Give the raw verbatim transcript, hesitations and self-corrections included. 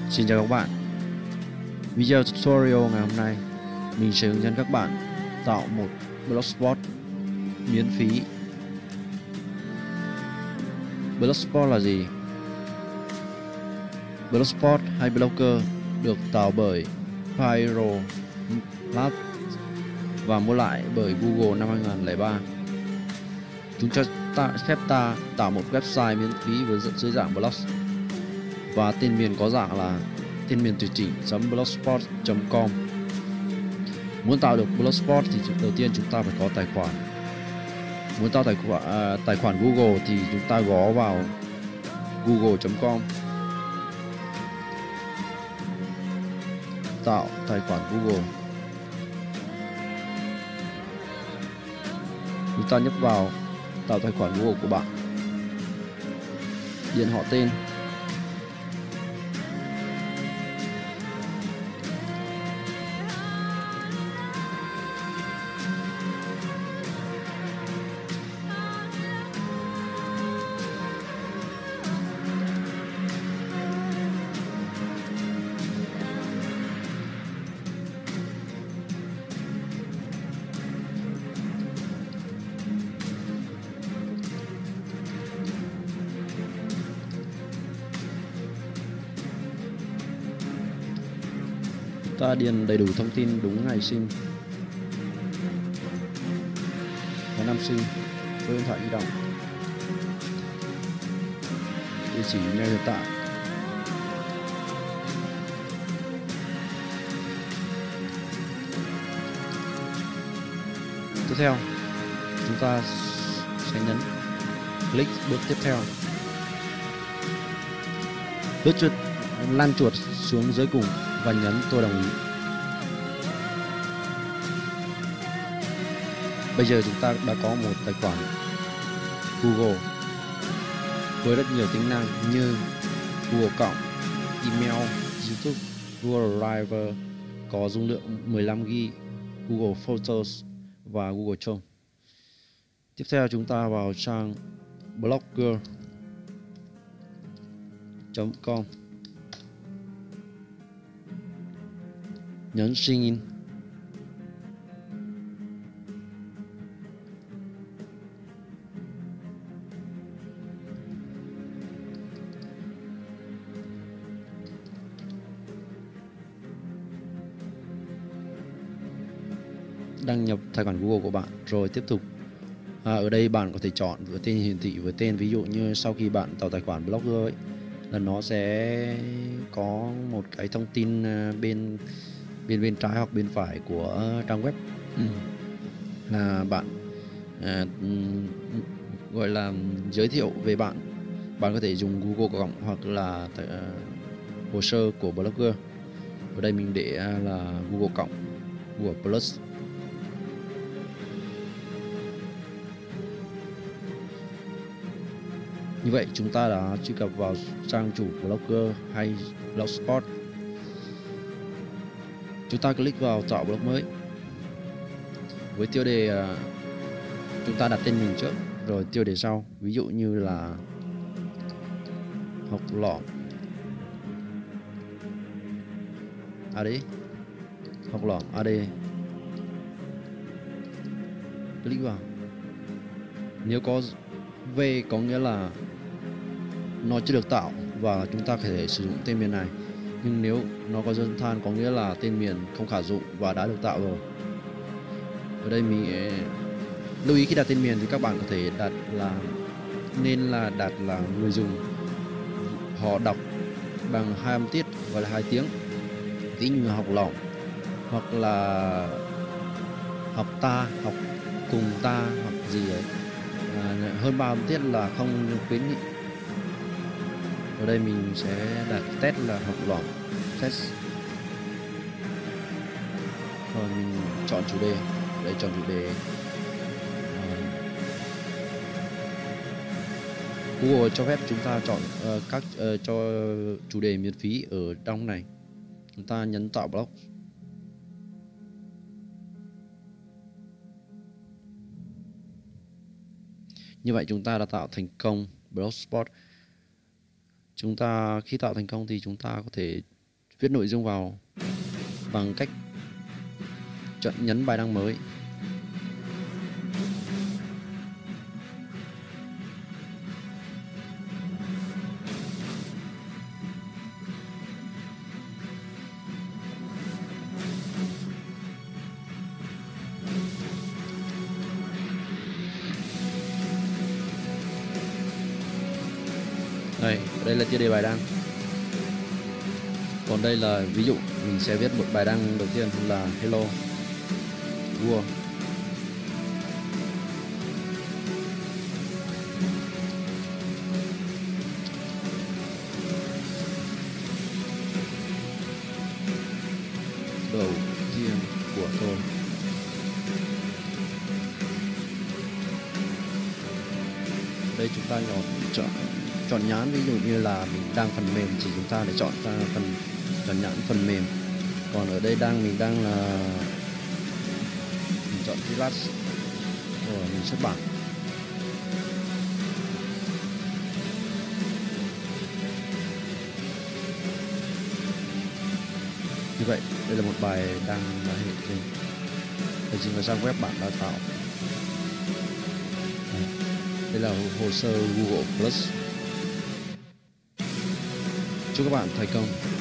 Xin chào các bạn. Video tutorial ngày hôm nay mình sẽ hướng dẫn các bạn tạo một blogspot miễn phí. Blogspot là gì? Blogspot hay blogger được tạo bởi Pyro Lab và mua lại bởi Google năm hai nghìn không trăm lẻ ba. Chúng cho ta, phép ta tạo một website miễn phí với dưới dạng blog và tên miền có dạng là tên miền tùy chỉnh .blogspot chấm com. Muốn tạo được blogspot thì đầu tiên chúng ta phải có tài khoản. Muốn tạo tài khoản à, tài khoản Google thì chúng ta gõ vào google chấm com, tạo tài khoản Google. Chúng ta nhấp vào tạo tài khoản Google của bạn, điền họ tên, ta điền đầy đủ thông tin đúng ngày sinh và năm sinh, số điện thoại di động, địa chỉ email hiện tại. Tiếp theo chúng ta sẽ nhấn click bước tiếp theo, lướt chuột lan chuột xuống dưới cùng và nhấn tôi đồng ý. Bây giờ chúng ta đã có một tài khoản Google với rất nhiều tính năng như Google cộng, email, YouTube, Google Drive có dung lượng mười lăm gi ga bai, Google Photos và Google Chrome. Tiếp theo chúng ta vào trang blogger chấm com, nhấn sign in. Đăng nhập tài khoản Google của bạn rồi tiếp tục. À, ở đây bạn có thể chọn với tên hiển thị với tên, ví dụ như sau khi bạn tạo tài khoản blogger ấy, là nó sẽ có một cái thông tin bên bên bên trái hoặc bên phải của trang web ừ. là bạn à, gọi là giới thiệu về bạn. Bạn có thể dùng Google cộng hoặc là à, hồ sơ của blogger. Ở đây mình để là Google cộng, Google Plus. Như vậy chúng ta đã truy cập vào trang chủ blogger hay blogspot. Chúng ta click vào tạo blog mới với tiêu đề, chúng ta đặt tên mình trước rồi tiêu đề sau, ví dụ như là học lỏm a đê, học lỏm a đê. Click vào. Nếu có V có nghĩa là nó chưa được tạo và chúng ta có thể sử dụng tên miền này, nhưng nếu nó có dấu than có nghĩa là tên miền không khả dụng và đã được tạo rồi. Ở đây mình lưu ý khi đặt tên miền thì các bạn có thể đặt là nên là đặt là người dùng họ đọc bằng hai âm tiết và là hai tiếng, ví như học lỏm hoặc là học ta, học cùng ta hoặc gì ấy. À, hơn ba âm tiết là không khuyến nghị. Ở đây mình sẽ đặt test là học lỏm test, rồi mình chọn chủ đề. Đây chọn chủ đề. À, Google cho phép chúng ta chọn uh, các uh, cho chủ đề miễn phí ở trong này. Chúng ta nhấn tạo blog. Như vậy chúng ta đã tạo thành công blogspot. Chúng ta khi tạo thành công thì chúng ta có thể viết nội dung vào bằng cách chọn nhấn bài đăng mới. Đây, đây là tiêu đề bài đăng. Còn đây là ví dụ mình sẽ viết một bài đăng đầu tiên là hello world. Đầu tiên của tôi. Đây chúng ta chọn chọn chọn nhãn, ví dụ như là mình đang phần mềm thì chúng ta để chọn ra phần chọn nhãn phần mềm. Còn ở đây đang mình đang là mình chọn freelance rồi mình xuất bản. Như vậy đây là một bài đăng đã hiện lên. Đây chính là trang web bạn đã tạo. Đây là hồ sơ Google Plus. Chúc các bạn thành công.